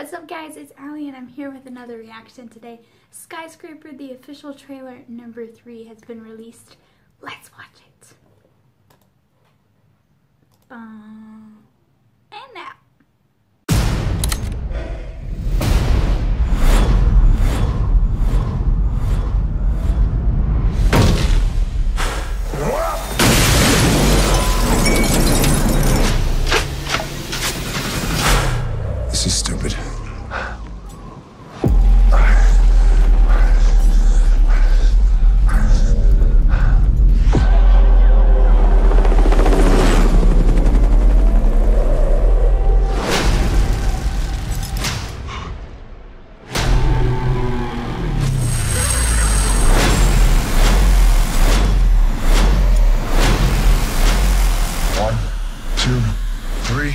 What's up guys, it's Allie and I'm here with another reaction today. Skyscraper, the official trailer number 3 has been released. Let's watch it. And now. This is stupid. One, two, three.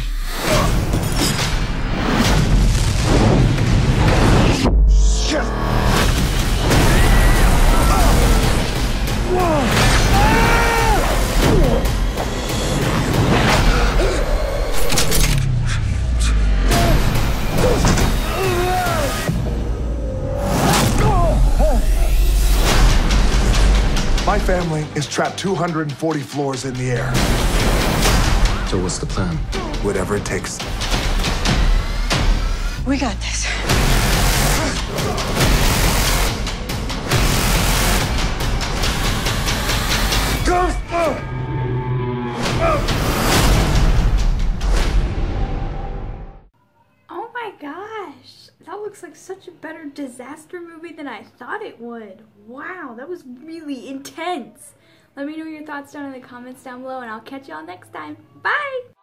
My family is trapped 240 floors in the air. So what's the plan? Whatever it takes. We got this. Oh my gosh, that looks like such a better disaster movie than I thought it would. Wow, that was really intense. Let me know your thoughts down in the comments down below and I'll catch y'all next time. Bye!